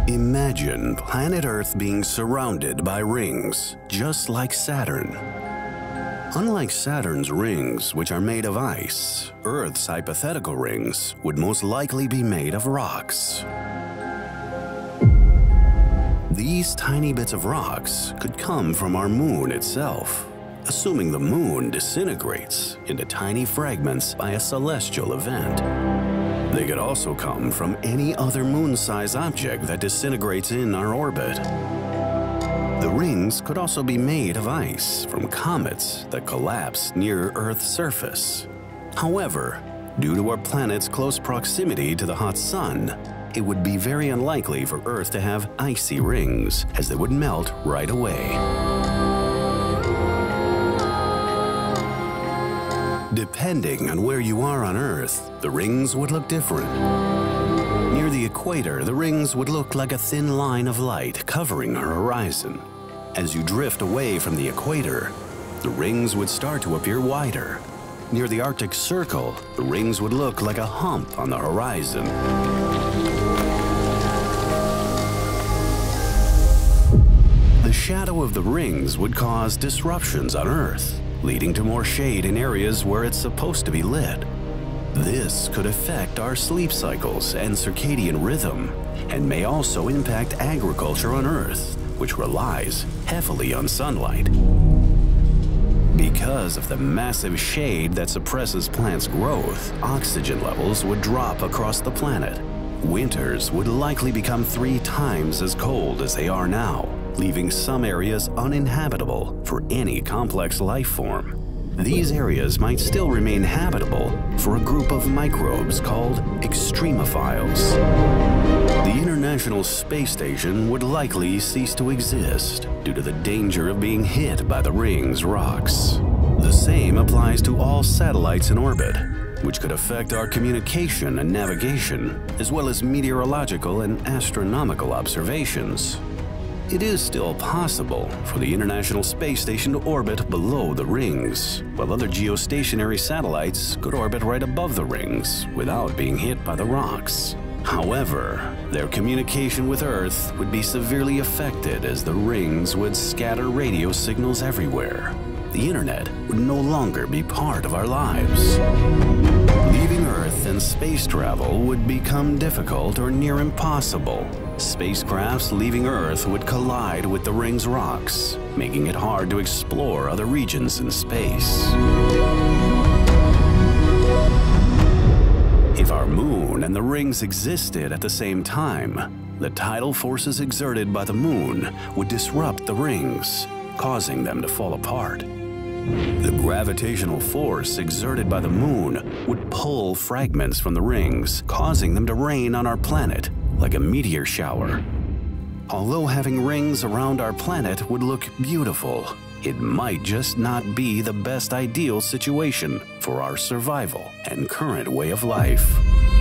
Imagine planet Earth being surrounded by rings, just like Saturn. Unlike Saturn's rings, which are made of ice, Earth's hypothetical rings would most likely be made of rocks. These tiny bits of rocks could come from our moon itself, assuming the moon disintegrates into tiny fragments by a celestial event. They could also come from any other moon-sized object that disintegrates in our orbit. The rings could also be made of ice from comets that collapse near Earth's surface. However, due to our planet's close proximity to the hot sun, it would be very unlikely for Earth to have icy rings, as they would melt right away. Depending on where you are on Earth, the rings would look different. Near the equator, the rings would look like a thin line of light covering our horizon. As you drift away from the equator, the rings would start to appear wider. Near the Arctic Circle, the rings would look like a hump on the horizon. The shadow of the rings would cause disruptions on Earth, leading to more shade in areas where it's supposed to be lit. This could affect our sleep cycles and circadian rhythm, and may also impact agriculture on Earth, which relies heavily on sunlight. Because of the massive shade that suppresses plants' growth, oxygen levels would drop across the planet. Winters would likely become 3 times as cold as they are now, leaving some areas uninhabitable for any complex life form. These areas might still remain habitable for a group of microbes called extremophiles. The International Space Station would likely cease to exist due to the danger of being hit by the rings' rocks. The same applies to all satellites in orbit, which could affect our communication and navigation, as well as meteorological and astronomical observations. It is still possible for the International Space Station to orbit below the rings, while other geostationary satellites could orbit right above the rings without being hit by the rocks. However, their communication with Earth would be severely affected as the rings would scatter radio signals everywhere. The internet would no longer be part of our lives. Leaving Earth and space travel would become difficult or near impossible. Spacecrafts leaving Earth would collide with the rings' rocks, making it hard to explore other regions in space. If our moon and the rings existed at the same time, the tidal forces exerted by the moon would disrupt the rings, causing them to fall apart. The gravitational force exerted by the moon would pull fragments from the rings, causing them to rain on our planet like a meteor shower. Although having rings around our planet would look beautiful, it might just not be the best ideal situation for our survival and current way of life.